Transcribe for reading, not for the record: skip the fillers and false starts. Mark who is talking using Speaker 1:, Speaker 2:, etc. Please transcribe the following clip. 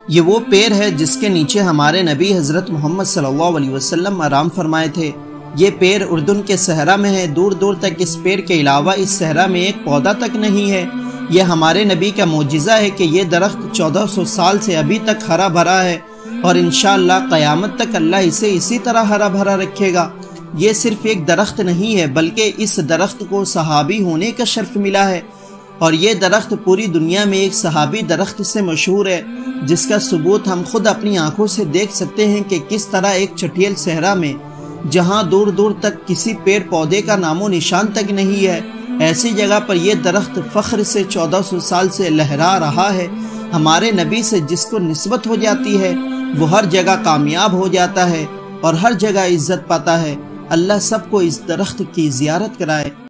Speaker 1: ये वो पेड़ है जिसके नीचे हमारे नबी हज़रत मोहम्मद सल्लल्लाहु अलैहि वसल्लम आराम फरमाए थे। ये पेड़ उर्दून के सहरा में है। दूर दूर तक इस पेड़ के अलावा इस सहरा में एक पौधा तक नहीं है। ये हमारे नबी का मोजिज़ा है कि ये दरख्त 1400 साल से अभी तक हरा भरा है और इंशाअल्लाह क़यामत तक अल्लाह इसे इसी तरह हरा भरा रखेगा। ये सिर्फ एक दरख्त नहीं है बल्कि इस दरख्त को सहाबी होने का शर्फ मिला है और ये दरख्त पूरी दुनिया में एक सहाबी दरख्त से मशहूर है, जिसका सबूत हम खुद अपनी आंखों से देख सकते हैं कि किस तरह एक चटियल सहरा में जहां दूर दूर तक किसी पेड़ पौधे का नामो निशान तक नहीं है, ऐसी जगह पर यह दरख्त फ़ख्र से 1400 साल से लहरा रहा है। हमारे नबी से जिसको निस्बत हो जाती है वो हर जगह कामयाब हो जाता है और हर जगह इज्जत पाता है। अल्लाह सबको इस दरख्त की ज़ियारत कराए।